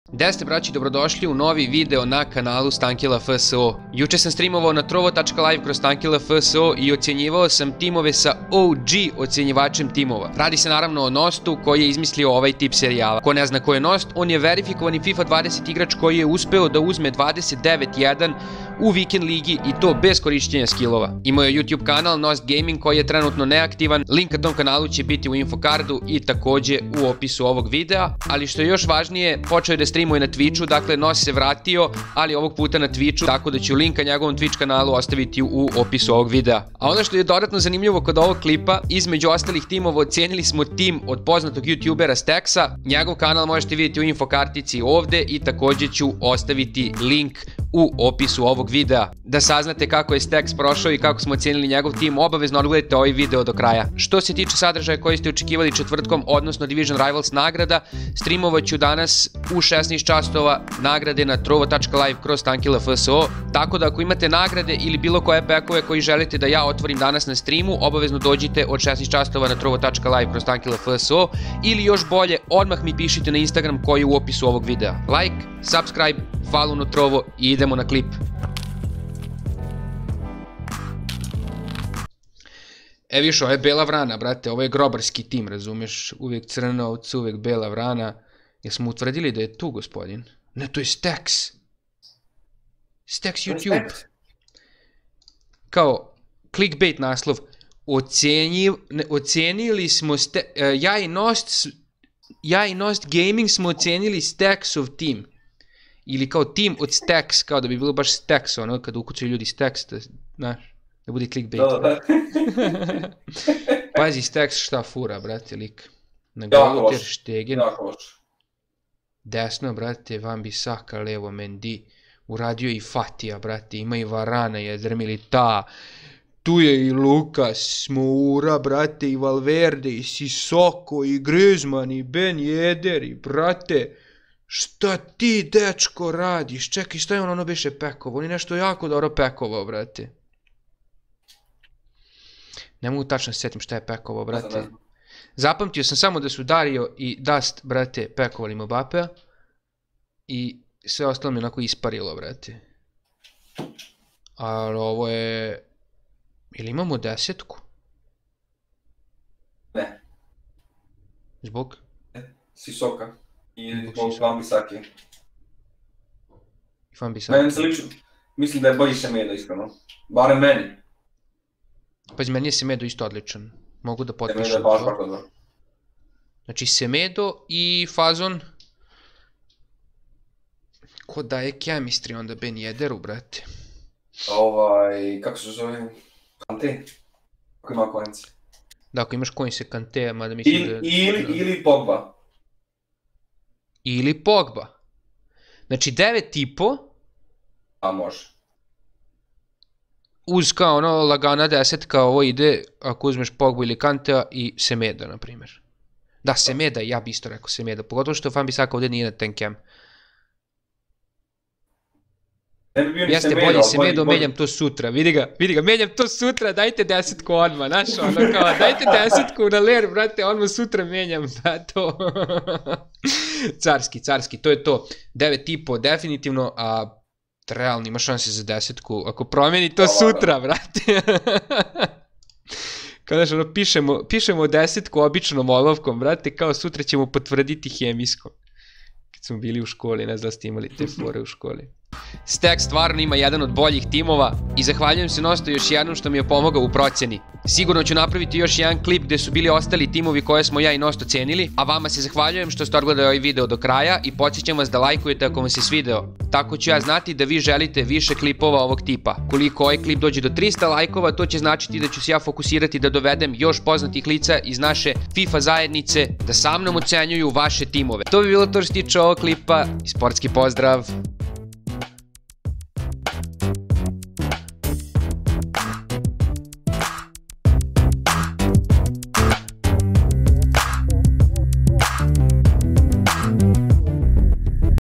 Gde ste, braći, dobrodošli u novi video na kanalu Stankila FSO. Juče sam streamovao na trovo.live kroz Stankila FSO i ocjenjivao sam timove sa OG ocjenjivačem timova. Radi se naravno o Nostu koji je izmislio ovaj tip serijala. Ko ne zna ko je Nost, on je verifikovani FIFA 20 igrač koji je uspeo da uzme 29-1 u Weekend ligi i to bez korišćenja skillova. Imao je YouTube kanal Nost Gaming koji je trenutno neaktivan, link ka tom kanalu će biti u infokardu i takođe u opisu ovog videa, ali što je još važnije, počeo je da streamuje na Twitchu, dakle Nost se vratio, ali ovog puta na Twitchu, tako da ću link ka njegovom Twitch kanalu ostaviti u opisu ovog videa. A ono što je dodatno zanimljivo kod ovog klipa, između ostalih timova ocenili smo tim od poznatog youtubera Steksa, njegov kanal možete vidjeti u infokartici ovde i takođe ću ostaviti link u opisu ovog videa. Da saznate kako je Steks prošao i kako smo ocenili njegov tim, obavezno odgledajte ovaj video do kraja. Što se tiče sadržaja koji ste očekivali četvrtkom, odnosno Division Rivals nagrada, streamovat ću danas u 16 časova nagrade na trovo.live kroz Stankila FSO, tako da ako imate nagrade ili bilo koje pekove koji želite da ja otvorim danas na streamu, obavezno dođite od 16 časova na trovo.live kroz Stankila FSO ili još bolje, odmah mi pišite na Instagram koji je u opisu ovog videa. Like, subscribe, follow na Trovo i idemo na klip. Viš, ovo je Bela Vrana, brate, ovo je grobarski tim, razumeš, uvijek crna ovca, uvijek Bela Vrana. Jesmo utvrdili da je tu, gospodin? Ne, to je Steks. Steks YouTube. Kao, clickbait naslov. Ocenili smo, ja i Nost Gaming smo ocenili Steksov tim. Ili kao tim od Steks, kao da bi bilo baš Steks, ono, kada ukucaju ljudi Steks, znaš, da bude clickbait. Pazi, Steks šta fura, brate, lik. Na golu Ter Stegen. Desno, brate, Van Bissaka, levo Mendy. Uradio i Fatija, brate, ima i Varana, Jedra Milita. Tu je i Lukas, Moura, brate, i Valverde, i Sissoko, i Griezmann, i Ben Yedder, i brate, šta ti, dečko, radiš? Čekaj, šta je ono biše pekovo? On je nešto jako dobro pekovao, brate. Ne mogu tačno se sjetim šta je pekovao, brate. Zapamtio sam samo da su Dario i Dust, brate, pekovali Mbappea i sve ostalo mi onako isparilo, brate. Ali ovo je... Ili imamo 10-ku? Ne. Zbog? Sissoka i zbog Van Bissake. Van Bissake? Meni se lično, mislim da je bolji Semedo, iskreno. Barem meni. Pazi, meni je Semedo isto odličan. Mogu da potpišem. Semedo je baš dobro. Znači Semedo i Fazon. Ko daje chemistry onda Ben Yedderu, brate? Kako se zove? Kante? Ako ima kojenci. Da, ako imaš coinse Kantea, mada mislim da... Ili Pogba. Ili Pogba. Znači 9,5. A može. Uz kao ono lagana 10, kao ovo ide ako uzmeš Pogba ili Kantea i Semeda, na primjer. Da, Semeda, ja bi isto rekao Semeda, pogotovo što Van Bissaka ovdje nije na tenkem. Jeste bolji Semedo, menjam to sutra, vidi ga, menjam to sutra, dajte 10-ku odmah, znaš, ono kao, dajte 10-ku na ler, brate, odmah sutra menjam, da, to. Carski, to je to, 9,5 definitivno, a realno ima šanse za 10-ku, ako promeni to sutra, brate. Kao znaš, ono, pišemo 10-ku običnom olovkom, brate, kao sutra ćemo potvrditi hemijskom. Kad smo bili u školi, ne znam da ste imali te fore u školi. Steks stvarno ima jedan od boljih timova i zahvaljujem se Nostu još jednom što mi je pomogao u procjeni. Sigurno ću napraviti još jedan klip gde su bili ostali timovi koje smo ja i Nost ocenili, a vama se zahvaljujem što ste odgledali ovaj video do kraja i podsjećam vas da lajkujete ako vam se svideo. Tako ću ja znati da vi želite više klipova ovog tipa. Koliko ovaj klip dođe do 300 lajkova, to će značiti da ću se ja fokusirati da dovedem još poznatih lica iz naše FIFA zajednice da sa mnom ocenjuju vaše timove. To bi bilo to što se tiče ovog klipa i sportski pozdrav!